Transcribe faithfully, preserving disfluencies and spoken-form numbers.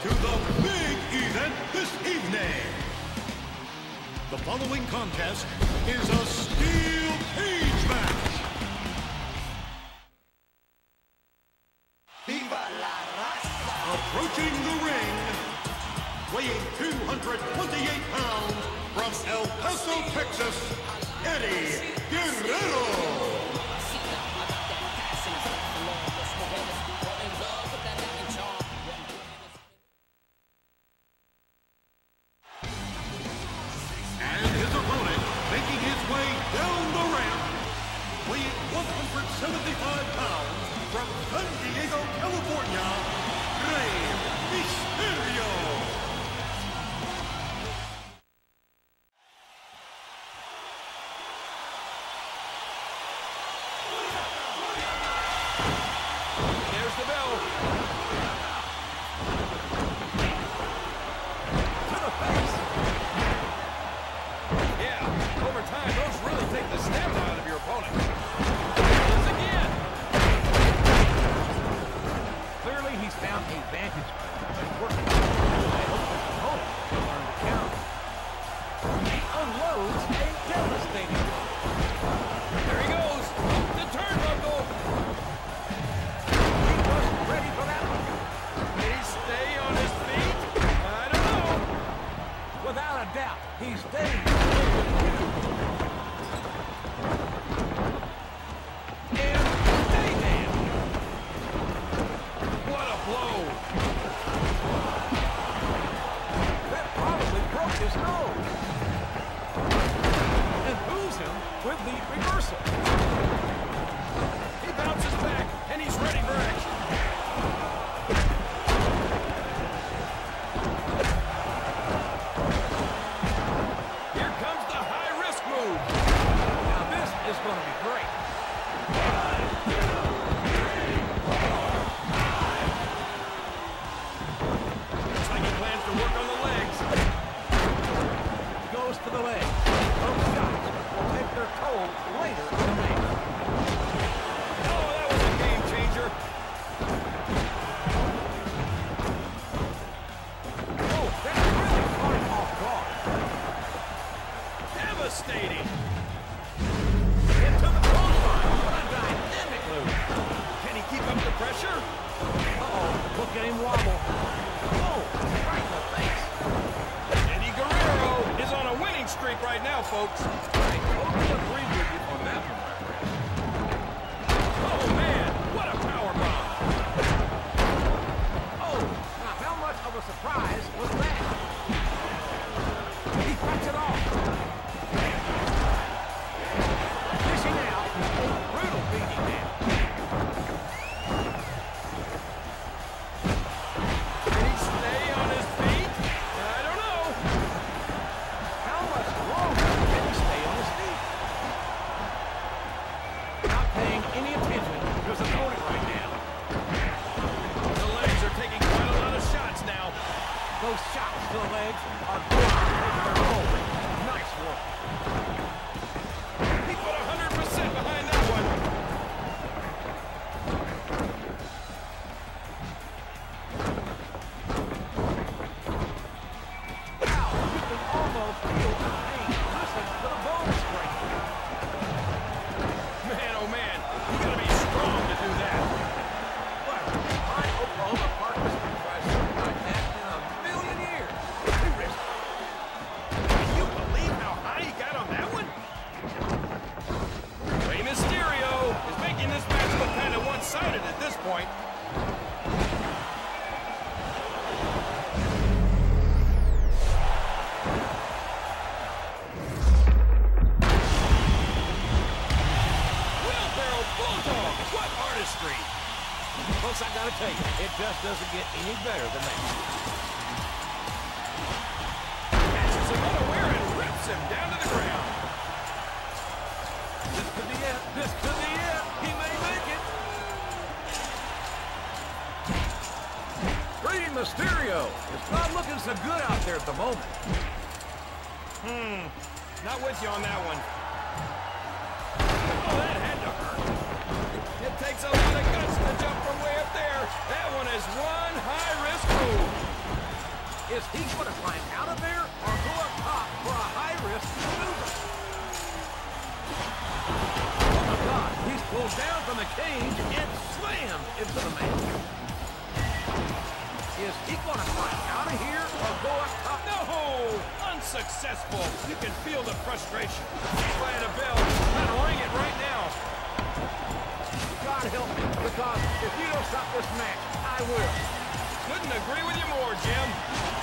to the big event this evening. The following contest is a steel cage match. Viva la raza! Approaching the ring, weighing two hundred twenty-eight pounds, from El Paso, Texas, Eddie Guerrero. seventy-five pounds, from San Diego, California, Rey Mysterio. There's the bell. To the face. Yeah, over time, those really take the stamina out of your opponent. He's found a vantage point and working. I hope his opponent can learn to count. He unloads a devastating blow. There he goes. The turnbuckle. He wasn't ready for that one. Did he stay on his feet? I don't know. Without a doubt, he's staying. His nose. And fools him with the reversal. He bounces back, and he's ready for action. Here comes the high-risk move. Now this is going to be great. Looks like he plans to work on the legs. Goes to the leg. Those shots will take their toll later in the match. Oh, that was a game changer. Oh, that really caught him off guard. Devastating. Into the clothesline. What a dynamic move. Can he keep up the pressure? Uh-oh, look at him wobble. Oh, right in the face. Eddie Guerrero is on a winning streak right now, folks. I totally agree with you on that one, my friend. Oh, man, what a power bomb. Oh, now how much of a surprise was that? He cuts it off. Dishing out a brutal beating now. Can he stay on his feet? I don't know. How much longer can he stay on his feet? Not paying any attention to his opponent right now. The legs are taking quite a lot of shots now. Those shots to the legs are going to take their toll. Nice work. He put one hundred percent behind that one. Wow, you can almost feel the pain. Listen to the bone strength. Man, oh man, you gotta be strong to do that. What a high Oklahoma Park has been trying something like that in a million years. He risked it. Can you believe how high he got on that one? Rey Mysterio is making this match look kind of one-sided at this point. Wheelbarrow Bulldog, what artistry! Folks, I gotta tell you, it just doesn't get any better than that. Catches him unaware and rips him down to the ground. This could be it. This could be it. He may make it. Rey Mysterio. It's not looking so good out there at the moment. Hmm. Not with you on that one. Oh, that had to hurt. It takes a lot of guts to jump from way up there. That one is one high-risk move. Is he going to climb out of there or go up top for a high-risk maneuver? Oh, my God. He's pulled down from the cage and slammed into the mat. Is he going to climb out of here or go up top? No! Unsuccessful. You can feel the frustration. He's laying a bell. Trying to ring it right now. God help me, because if you don't stop this match, I will. Couldn't agree with you more, Jim.